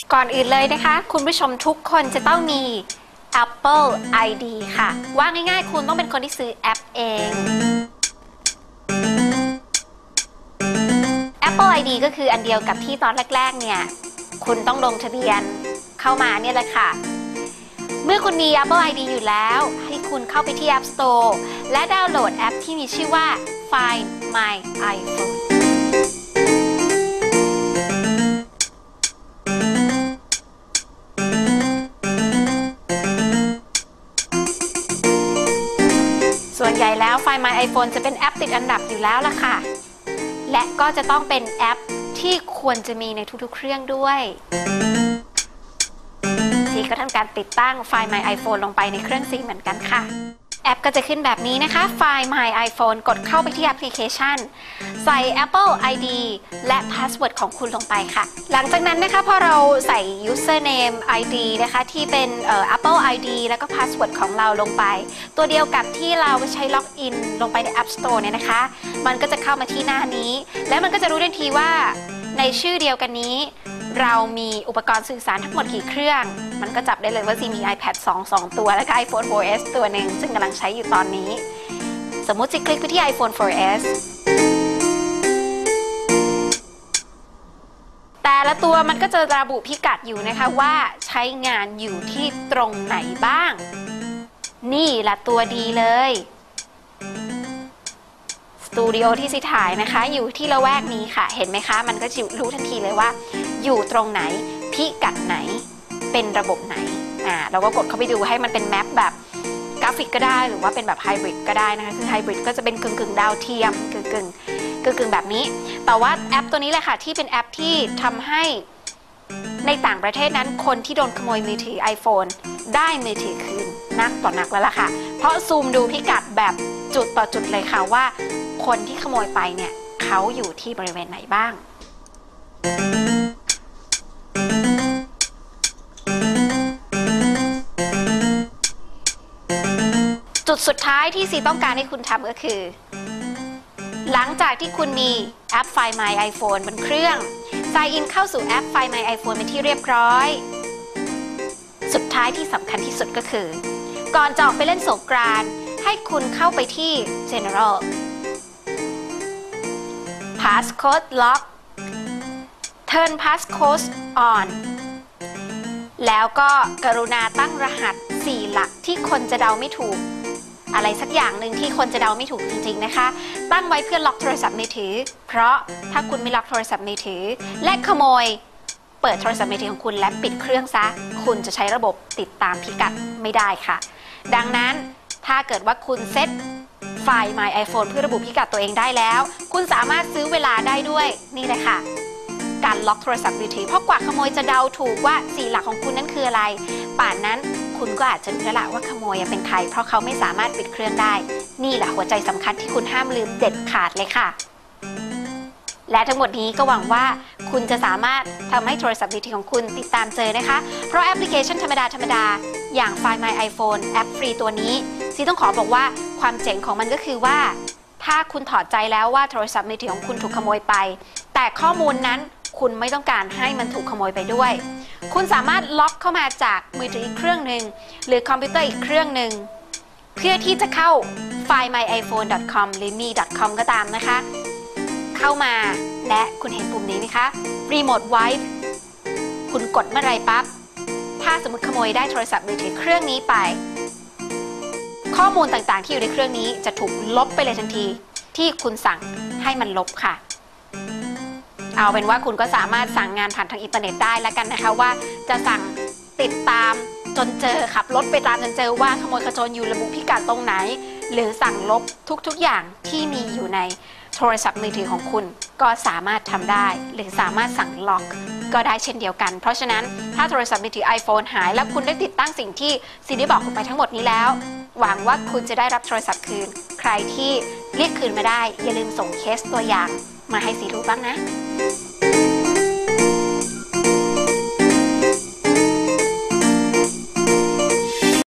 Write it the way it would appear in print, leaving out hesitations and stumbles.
ก่อนอื่นเลยนะคะคุณผู้ชมทุกคนจะต้องมี Apple ID ค่ะว่าง่ายๆคุณต้องเป็นคนที่ซื้อแอปเอง Apple ID ก็คืออันเดียวกับที่ตอนแรกๆเนี่ยคุณต้องลงทะเบียนเข้ามาเนี่ยแหละค่ะเมื่อคุณมี Apple ID อยู่แล้วให้คุณเข้าไปที่ App Store และดาวน์โหลดแอปที่มีชื่อว่า Find My iPhoneส่วนใหญ่แล้ว Find My iPhone จะเป็นแอปติดอันดับอยู่แล้วล่ะค่ะและก็จะต้องเป็นแอปที่ควรจะมีในทุกๆเครื่องด้วยซีก็ทำการติดตั้ง Find My iPhone ลงไปในเครื่องซีเหมือนกันค่ะแอปก็จะขึ้นแบบนี้นะคะ Find My iPhone กดเข้าไปที่แอปพลิเคชันใส่ Apple ID และ Password ของคุณลงไปค่ะหลังจากนั้นนะคะพอเราใส่ Username ID นะคะที่เป็นApple ID แล้วก็ Password ของเราลงไปตัวเดียวกับที่เราใช้ล็อกอินลงไปใน App Store เนี่ยนะคะมันก็จะเข้ามาที่หน้านี้และมันก็จะรู้ทันทีว่าในชื่อเดียวกันนี้เรามีอุปกรณ์สื่อสารทั้งหมดกี่เครื่องมันก็จับได้เลยว่าซีมี iPad 2 ตัวและก็ iPhone 4S ตัวหนึ่งซึ่งกำลังใช้อยู่ตอนนี้สมมุติจะคลิกไปที่ iPhone 4S แต่ละตัวมันก็จะระบุพิกัดอยู่นะคะว่าใช้งานอยู่ที่ตรงไหนบ้างนี่ละตัวดีเลยสตูดิโอที่ซีถ่ายนะคะอยู่ที่ละแวกนี้ค่ะเห็นไหมคะมันก็จะรู้ทันทีเลยว่าอยู่ตรงไหนพิกัดไหนเป็นระบบไหนเราก็กดเข้าไปดูให้มันเป็นแมปแบบกราฟิกก็ได้หรือว่าเป็นแบบไฮบริดก็ได้นะคะคือไฮบริดก็จะเป็นกึ่งดาวเทียมกึ่งแบบนี้แต่ว่าแอปตัวนี้แหละค่ะที่เป็นแอปที่ทำให้ในต่างประเทศนั้นคนที่โดนขโมยมือถือ iPhone ได้มือถือคืนนักต่อนักแล้วล่ะค่ะเพราะซูมดูพิกัดแบบจุดต่อจุดเลยค่ะว่าคนที่ขโมยไปเนี่ยเขาอยู่ที่บริเวณไหนบ้างจุดสุดท้ายที่ซีต้องการให้คุณทำก็คือหลังจากที่คุณมีแอป Find My iPhone บนเครื่อง Sign in เข้าสู่แอป Find My iPhone เป็นที่เรียบร้อยสุดท้ายที่สำคัญที่สุดก็คือก่อนจะออกไปเล่นสงกรานต์ให้คุณเข้าไปที่ General Passcode Lock Turn Passcode on แล้วก็กรุณาตั้งรหัส4 หลักที่คนจะเดาไม่ถูกอะไรสักอย่างหนึ่งที่คนจะเดาไม่ถูกจริงๆนะคะตั้งไว้เพื่อล็อกโทรศัพท์มือถือเพราะถ้าคุณไม่ล็อกโทรศัพท์มือถือและขโมยเปิดโทรศัพท์มือถือของคุณและปิดเครื่องซะคุณจะใช้ระบบติดตามพิกัดไม่ได้ค่ะดังนั้นถ้าเกิดว่าคุณเซ็ตFind My iPhone เพื่อระบุพิกัดตัวเองได้แล้วคุณสามารถซื้อเวลาได้ด้วยนี่เลยค่ะการล็อกโทรศัพท์มือถือเพราะกว่าขโมยจะเดาถูกว่า4 หลักของคุณนั้นคืออะไรป่านนั้นคุณก็อาจจะรู้แล้วล่ะว่าขโมยเป็นใครเพราะเขาไม่สามารถปิดเครื่องได้นี่แหละหัวใจสำคัญที่คุณห้ามลืมเด็ดขาดเลยค่ะและทั้งหมดนี้ก็หวังว่าคุณจะสามารถทำให้โทรศัพท์มือถือของคุณติดตามเจอนะคะเพราะแอปพลิเคชันธรรมดาอย่าง Find My iPhone แอปฟรีตัวนี้ซีต้องขอบอกว่าความเจ๋งของมันก็คือว่าถ้าคุณถอดใจแล้วว่าโทรศัพท์มือถือของคุณถูกขโมยไปแต่ข้อมูลนั้นคุณไม่ต้องการให้มันถูกขโมยไปด้วยคุณสามารถล็อกเข้ามาจากมือถืออีกเครื่องหนึ่งหรือคอมพิวเตอร์อีกเครื่องหนึ่งเพื่อที่จะเข้า findmyiphone.com หรือ me.com ก็ตามนะคะเข้ามาและคุณเห็นปุ่มนี้ไหมคะ Remote Wipe คุณกดเมื่อไรปั๊บถ้าสมมติขโมยได้โทรศัพท์มือถือเครื่องนี้ไปข้อมูลต่างๆที่อยู่ในเครื่องนี้จะถูกลบไปเลยทันทีที่คุณสั่งให้มันลบค่ะเอาเป็นว่าคุณก็สามารถสั่งงานผ่านทางอินเทอร์เน็ตได้แล้วกันนะคะว่าจะสั่งติดตามจนเจอขับรถไปตามจนเจอว่าขโมยขโจรอยู่ระบุพิกัดตรงไหนหรือสั่งลบทุกๆอย่างที่มีอยู่ในโทรศัพท์มือถือของคุณก็สามารถทำได้หรือสามารถสั่งล็อกก็ได้เช่นเดียวกันเพราะฉะนั้นถ้าโทรศัพท์มือถือ iPhone หายแล้วคุณได้ติดตั้งสิ่งที่ซีได้บอกคุณไปทั้งหมดนี้แล้วหวังว่าคุณจะได้รับโทรศัพท์คืนใครที่เรียกคืนมาได้อย่าลืมส่งเคสตัวอย่างมาให้ซีรู้บ้างนะ